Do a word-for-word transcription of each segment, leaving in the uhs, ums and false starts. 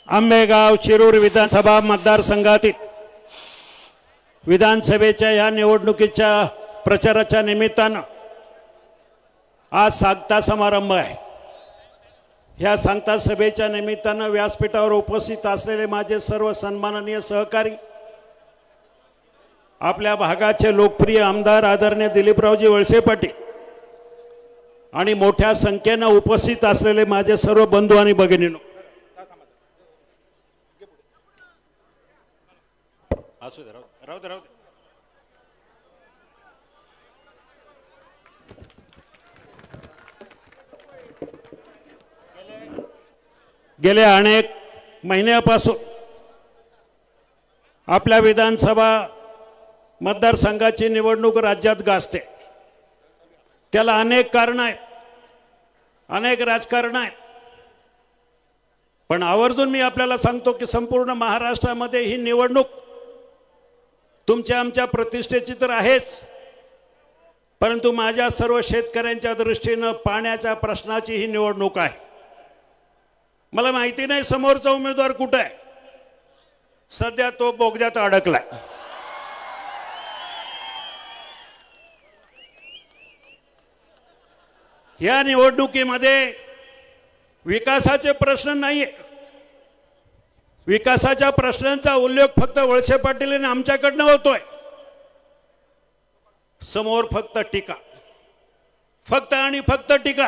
आंबेगाव शिरूर विधानसभा मतदारसंघातील विधानसभेच्या या निवडणुकीच्या प्रचाराच्या निमित्तानं आज सांगता समारंभ आहे। या सांगता सभेच्या निमित्तानं व्यासपीठावर उपस्थित असलेले माझे सर्व सन्माननीय सहकारी, आपल्या भागाचे लोकप्रिय आमदार आदरणीय दिलीपरावजी वळसे पाटील आणि मोठ्या संख्येने उपस्थित असलेले माझे सर्व बंधू आणि भगिनींनो, असू दे राहू दे राहू दे गेल्या अनेक महिन्यापासून आपल्या विधानसभा मतदारसंघाची निवडणूक राज्यात गाजते। त्याला अनेक कारण आहेत, अनेक राजकारण आहेत, पण आवर्जून मी आपल्याला सांगतो की संपूर्ण महाराष्ट्रामध्ये ही निवडणूक तुमच्या आमच्या प्रतिष्ठेची तर आहेच, परंतु माझ्या सर्व शेतकऱ्यांच्या दृष्टीने पाण्याच्या प्रश्नाची ही निवडणूक आहे। मला माहिती नाही समोरचा उमेदवार कुठे आहे, सध्या तो बोगद्यात अडकलाय। या निवडणुकीमध्ये विकासाचे प्रश्न नाहीये, विकासाच्या प्रश्नांचा उल्लेख फक्त वळसे पाटील आणि आमच्याकडनं होतोय। समोर फक्त टीका, फक्त आणि फक्त टीका।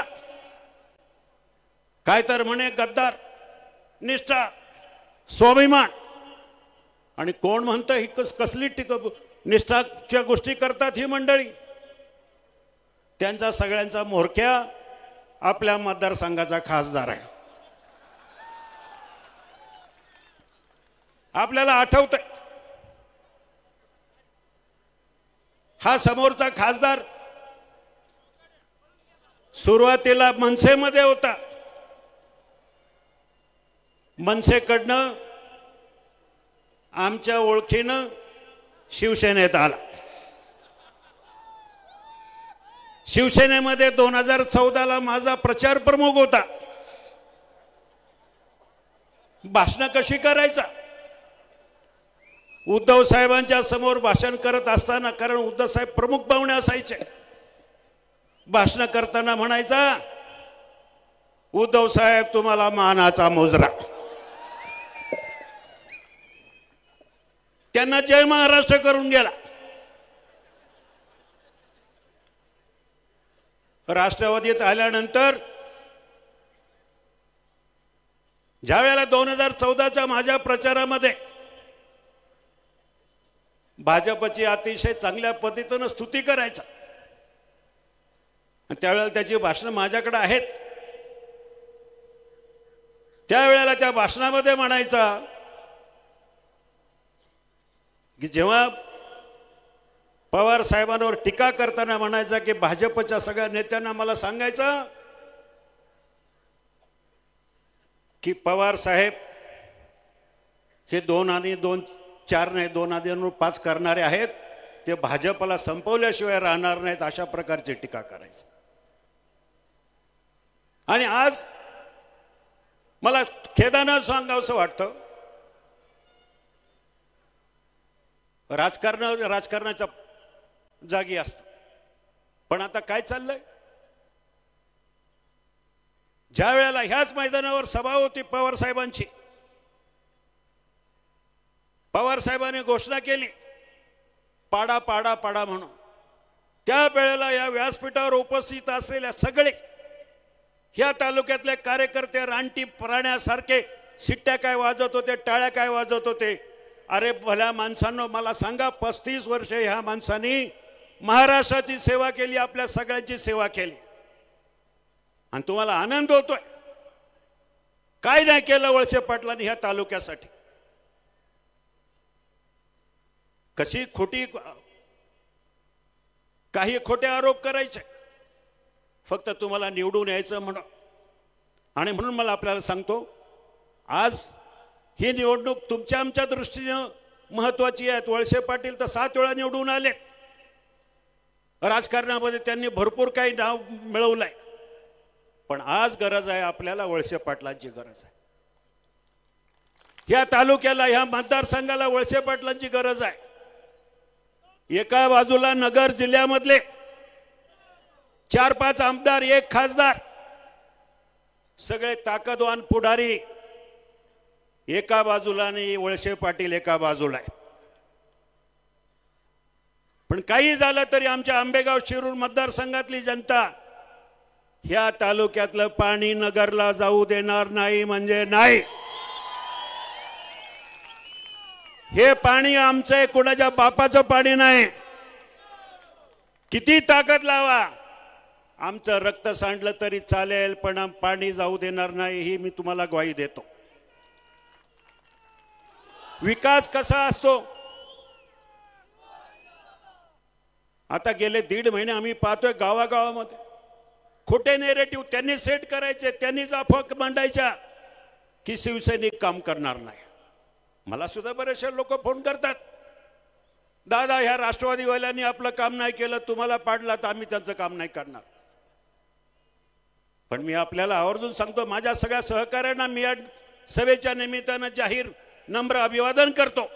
काय तर म्हणे गद्दार, निष्ठा, स्वाभिमान, आणि कोण म्हणतं ही कस कसली टीका निष्ठाच्या गोष्टी करतात ही मंडळी। त्यांचा सगळ्यांचा म्होरक्या आपल्या मतदारसंघाचा खासदार आहे। आपल्याला आठवतंय हा समोरचा खासदार सुरुवातीला मनसेमध्ये होता, मनसेकडनं आमच्या ओळखीनं शिवसेनेत आला। शिवसेनेमध्ये दोन हजार चौदा ला माझा प्रचार प्रमुख होता। भाषण कशी करायचा, उद्धव साहेबांच्या समोर भाषण करत असताना, कारण उद्धव साहेब प्रमुख पाहुणे असायचे, भाषण करताना म्हणायचा, उद्धव साहेब तुम्हाला मानाचा मुजरा। त्यांना जय महाराष्ट्र करून गेला। राष्ट्रवादीत आल्यानंतर ज्या वेळेला दोन हजार चौदाच्या माझ्या प्रचारामध्ये भाजपची अतिशय चांगल्या पद्धतीने स्तुती करायचा, त्यावेळेला त्याची भाषणं माझ्याकडे आहेत, त्यावेळेला त्या भाषणामध्ये म्हणायचा की जेव्हा पवार साहेबांवर टीका करताना म्हणायचा की भाजपच्या सगळ्या नेत्यांना मला सांगायचा की पवार साहेब हे दोन आणि दोन चार नाही दोन आणि पाच करणारे आहेत, ते भाजपला संपवल्याशिवाय राहणार नाहीत, अशा प्रकारची टीका करायची। आणि आज मला खेदानं सांगावंसं वाटतं, राजकारण राजकारणाच्या जागी असतं, पण आता काय चाललंय, ज्या वेळेला ह्याच मैदानावर सभा होती पवार साहेबांची, पवार साहेबांनी घोषणा केली पाडा पाडा पाडा म्हणून, त्या वेळेला या व्यासपीठावर उपस्थित असलेल्या सगळे ह्या तालुक्यातले कार्यकर्ते रानटी प्राण्यासारखे शिट्ट्या काय वाजत होते, टाळ्या काय वाजत होते। अरे भल्या माणसांनो, मला सांगा, पस्तीस वर्ष ह्या माणसांनी महाराष्ट्राची सेवा केली, आपल्या सगळ्यांची सेवा केली, आणि तुम्हाला आनंद होतोय। काय नाही केलं वळसे पाटलांनी ह्या तालुक्यासाठी, कशी खोटी काही खोटे आरोप करायचे फक्त तुम्हाला निवडून यायचं म्हणून। आणि म्हणून मला आपल्याला सांगतो, आज ही निवडणूक तुमच्या आमच्या दृष्टीने महत्त्वाची आहे। वळसे पाटील तर सात वेळा निवडून आले, राजकारणामध्ये त्यांनी भरपूर काही नाव मिळवलंय, पण आज गरज आहे आपल्याला वळसे पाटलांची गरज आहे। ह्या तालुक्याला ह्या मतदारसंघाला वळसे पाटलांची गरज आहे। एका बाजूला नगर जिल्ह्यामधले चार पाच आमदार, एक खासदार, सगळे ताकदवान पुढारी एका बाजूला आणि वळसे पाटील एका बाजूला आहे। पण काही झालं तरी आमच्या आंबेगाव शिरूर मतदारसंघातली जनता ह्या तालुक्यातलं पाणी नगरला जाऊ देणार नाही म्हणजे नाही। हे पाणी आमचं आहे, कोणाच्या बापाचं पाणी नाही। किती ताकद लावा, आमचं रक्त सांडलं तरी चालेल, पण पाणी जाऊ देणार नाही, ही मी तुम्हाला ग्वाही देतो। विकास कसा असतो, आता गेले दीड महिने आम्ही पाहतोय गावागावामध्ये खोटे नेरेटिव्ह त्यांनी सेट करायचे, त्यांनीच अफवा मांडायच्या की शिवसैनिक काम करणार नाही। मला सुद्धा बरेचसे लोक फोन करतात, दादा ह्या राष्ट्रवादीवाल्यांनी आपलं काम नाही केलं, तुम्हाला पाडला तर आम्ही त्यांचं काम नाही करणार। पण मी आपल्याला आवर्जून सांगतो, माझ्या सगळ्या सहकार्यांना मी या सभेच्या निमित्तानं जाहीर नम्र अभिवादन करतो।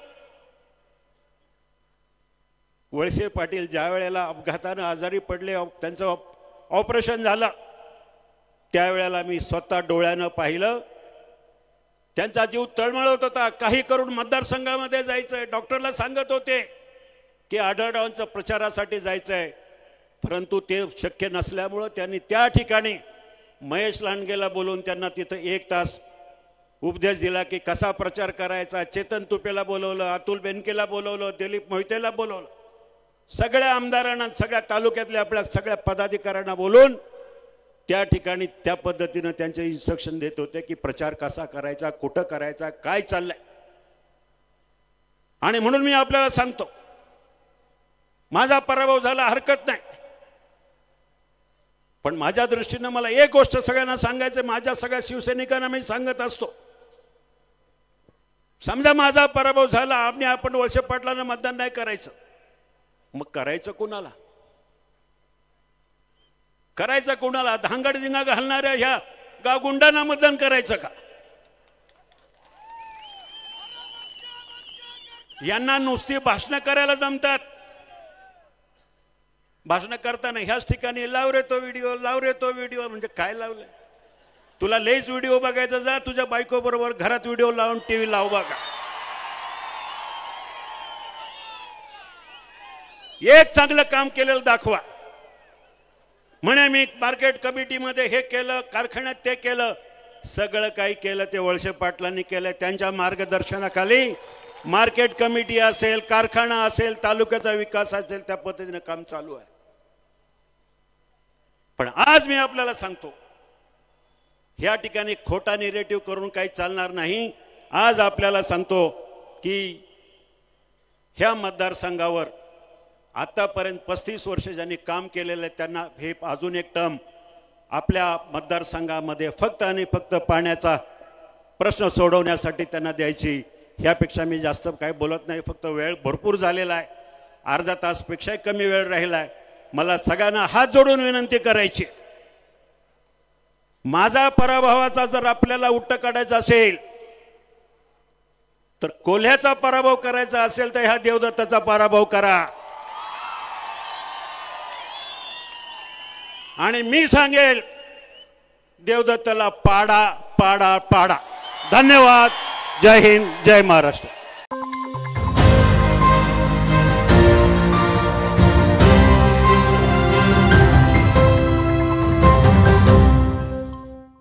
वळसे पाटील ज्या वेळेला अपघातानं आजारी पडले, त्यांचं ऑपरेशन झालं, त्यावेळेला मी स्वतः डोळ्यानं पाहिलं, त्यांचा जीव तळमळत होता। काही करून मतदारसंघामध्ये जायचंय, डॉक्टरला सांगत होते की आढळरावांच्या प्रचारासाठी जायचंय, परंतु ते शक्य नसल्यामुळं त्यांनी त्या ठिकाणी महेश लांडगेला बोलवून त्यांना तिथं एक तास उपदेश दिला की कसा प्रचार करायचा। चेतन तुपेला बोलवलं, अतुल बेनकेला बोलवलं, दिलीप मोहितेला बोलवलं, सगळ्या आमदारांना, सगळ्या तालुक्यातल्या आपल्या सगळ्या पदाधिकाऱ्यांना बोलून त्या ठिकाणी त्या पद्धतीनं त्यांचे इन्स्ट्रक्शन देत होते की प्रचार कसा करायचा, कुठं करायचा, काय चाललंय। आणि म्हणून मी आपल्याला सांगतो, माझा पराभव झाला हरकत नाही, पण माझ्या दृष्टीनं मला एक गोष्ट सगळ्यांना सांगायचं, माझ्या सगळ्या शिवसैनिकांना मी सांगत असतो, समजा माझा पराभव झाला आणि आपण वळसे पाटलांना मतदान नाही करायचं, मग करायचं कोणाला? करायचं कोणाला? धांगडधिंगा घालणाऱ्या ह्या गावगुंडांना मतदान करायचं का? यांना नुसती भाषणं करायला जमतात। भाषण करताना ह्याच ठिकाणी लाव रे तो व्हिडिओ, लाव रे तो व्हिडिओ, म्हणजे काय लावलंय? तुला लेस व्हिडिओ बघायचा, जा तुझ्या बायको बरोबर घरात व्हिडिओ लावून टीव्ही लाव बघा। एक चांगलं काम केलेलं दाखवा, म्हणे मी मार्केट कमिटीमध्ये हे केलं, कारखान्यात ते केलं, सगळं काही केलं ते वळसे पाटलांनी केलं। त्यांच्या मार्गदर्शनाखाली मार्केट कमिटी असेल, कारखाना असेल, तालुक्याचा विकास असेल, त्या पद्धतीने काम चालू आहे। पण आज मी आपल्याला सांगतो, ह्या ठिकाणी खोटा निरेटिव्ह करून काही चालणार नाही। आज आपल्याला सांगतो की ह्या मतदारसंघावर आतापर्यंत पस्तीस वर्ष ज्यांनी काम केलेलं आहे त्यांना हे अजून एक टर्म आपल्या मतदारसंघामध्ये फक्त आणि फक्त पाण्याचा प्रश्न सोडवण्यासाठी त्यांना द्यायची। ह्यापेक्षा मी जास्त काही बोलत नाही, फक्त वेळ भरपूर झालेला आहे, अर्धा तासपेक्षाही कमी वेळ राहिला आहे। मला सगळ्यांना हात जोडून विनंती करायची, माझा पराभवाचा जर आपल्याला उट्ट काढायचा असेल, तर कोल्ह्याचा पराभव करायचा असेल तर ह्या देवदत्ताचा पराभव करा। आणि मी सांगेल, देवदत्ताला पाडा पाडा पाडा। धन्यवाद। जय हिंद, जय महाराष्ट्र।